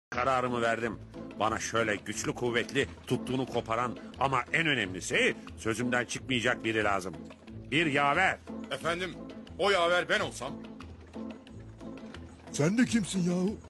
Kararımı verdim. Bana şöyle güçlü kuvvetli tuttuğunu koparan ama en önemlisi sözümden çıkmayacak biri lazım. Bir yaver. Efendim, o yaver ben olsam. Sen de kimsin yahu?